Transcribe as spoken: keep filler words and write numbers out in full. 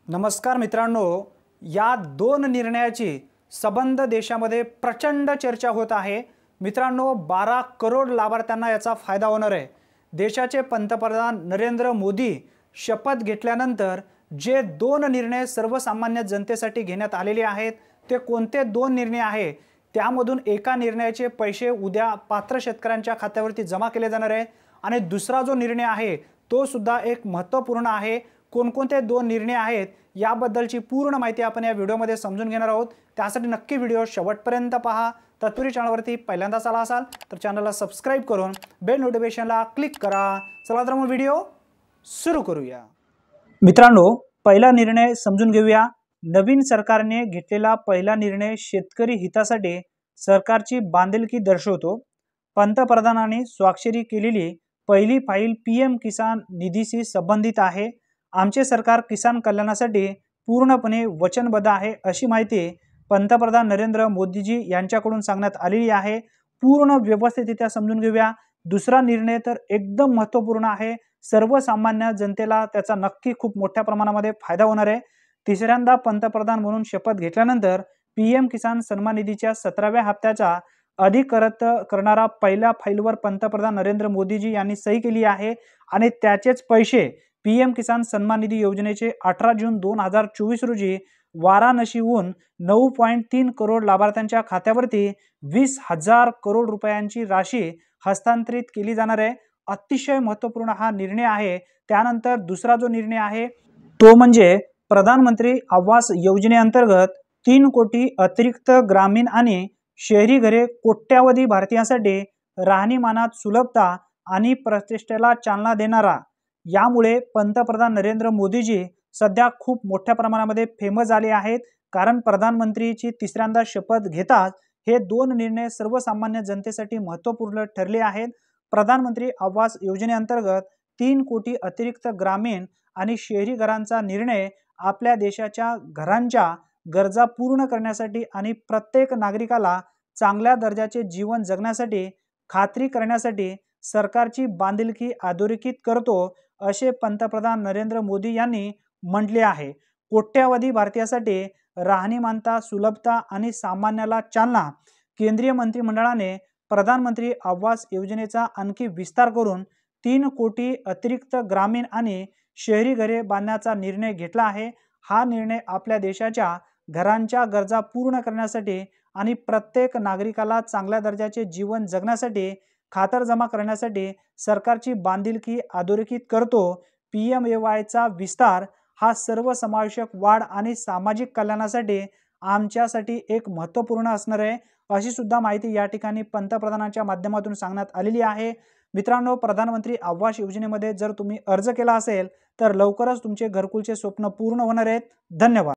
नमस्कार मित्रांनो, या दोन निर्णयाची संबंध देशामध्ये प्रचंड चर्चा होत आहे। मित्रांनो, बारा करोड लाभार्थ्यांना याचा फायदा होणार आहे। देशाचे पंतप्रधान नरेंद्र मोदी शपथ घेतल्यानंतर जे दोन निर्णय सर्वसामान्य जनतेसाठी घेण्यात आलेले आहेत, ते कोणते दोन निर्णय आहेत? त्यामधून एका निर्णयाचे पैसे उद्या पात्र शेतकऱ्यांच्या खात्यावरती जमा केले जाणार आहे आणि दुसरा जो निर्णय आहे तो सुद्धा एक महत्त्वपूर्ण आहे। कोणकोणते दोन निर्णय आहेत याबद्दलची पूर्ण माहिती आपण या व्हिडिओमध्ये समजून घेणार आहोत। त्यासाठी नक्की व्हिडिओ शेवटपर्यंत पहा। तत्पूर्वी चॅनलवरती पहिल्यांदाच आला असाल तर चॅनलला सबस्क्राइब करून बेल नोटिफिकेशनला क्लिक करा। चला तर मग व्हिडिओ सुरू करूया। मित्रांनो, पहिला निर्णय समजून घेऊया। नवीन सरकारने घेतलेला पहिला निर्णय शेतकरी हितासाठी सरकारची बांधिलकी दर्शवतो। पंतप्रधानांनी स्वाक्षरी केलेली पहिली फाईल पीएम किसान निधीशी संबंधित आहे। आमचे सरकार किसान कल्याणासाठी पूर्णपणे वचनबद्ध आहे, अशी माहिती पंतप्रधान नरेंद्र मोदीजी यांच्याकडून सांगण्यात आलेली आहे। पूर्ण व्यवस्थितरित्या समजून घेऊया। दुसरा निर्णय तर एकदम महत्त्वपूर्ण आहे। सर्वसामान्य जनतेला त्याचा नक्की खूप मोठ्या प्रमाणामध्ये फायदा होणार आहे। तिसऱ्यांदा पंतप्रधान म्हणून शपथ घेतल्यानंतर पीएम किसान सन्मान निधीच्या सतराव्या हप्त्याचा अधिकृत करणारा पहिल्या फाईलवर पंतप्रधान नरेंद्र मोदीजी यांनी सही केली आहे आणि त्याचेच पैसे पीएम किसान सन्मान निधी योजनेचे अठरा जून दोन हजार चोवीस रोजी वाराणसीहून नऊ पॉईंट तीन करोड लाभार्थ्यांच्या खात्यावरती वीस हजार करोड रुपयांची राशी हस्तांतरित केली जाणार आहे। अतिशय महत्त्वपूर्ण हा निर्णय आहे। त्यानंतर दुसरा जो निर्णय आहे तो म्हणजे प्रधानमंत्री आवास योजनेअंतर्गत तीन कोटी अतिरिक्त ग्रामीण आणि शहरी घरे कोट्यावधी भारतीयांसाठी राहणीमानात सुलभता आणि प्रतिष्ठेला चालना देणारा। यामुळे पंतप्रधान नरेंद्र मोदीजी सध्या खूप मोठ्या प्रमाणामध्ये फेमस झाले आहेत, कारण प्रधानमंत्रीची तिसऱ्यांदा शपथ घेताच हे दोन निर्णय सर्वसामान्य जनतेसाठी महत्त्वपूर्ण ठरले आहेत। प्रधानमंत्री आवास योजनेअंतर्गत तीन कोटी अतिरिक्त ग्रामीण आणि शहरी घरांचा निर्णय आपल्या देशाच्या घरांच्या गरजा पूर्ण करण्यासाठी आणि प्रत्येक नागरिकाला चांगल्या दर्जाचे जीवन जगण्यासाठी खात्री करण्यासाठी सरकारची बांधिलकी अधोरेखित करतो, असे पंतप्रधान नरेंद्र मोदी यांनी म्हटले आहे। कोट्यावधी भारतीयांसाठी राहणीमानता, सुलभता आणि सामान्याला चालना। केंद्रीय मंत्रिमंडळाने प्रधानमंत्री आवास योजनेचा आणखी विस्तार करून तीन कोटी अतिरिक्त ग्रामीण आणि शहरी घरे बांधण्याचा निर्णय घेतला आहे। हा निर्णय आपल्या देशाच्या घरांच्या गरजा पूर्ण करण्यासाठी आणि प्रत्येक नागरिकाला चांगल्या दर्जाचे जीवन जगण्यासाठी खातरजमा करण्यासाठी सरकारची बांधिलकी अधोरेखित करतो। पीएमएवायचा विस्तार हा सर्वसमावेशक वाढ आणि सामाजिक कल्याणासाठी आमच्यासाठी एक महत्त्वपूर्ण असणार आहे, अशी सुद्धा माहिती या ठिकाणी पंतप्रधानांच्या माध्यमातून सांगण्यात आलेली आहे। मित्रांनो, प्रधानमंत्री आवास योजनेमध्ये जर तुम्ही अर्ज केला असेल तर लवकरच तुमचे घरकुलचे स्वप्न पूर्ण होणार आहेत। धन्यवाद।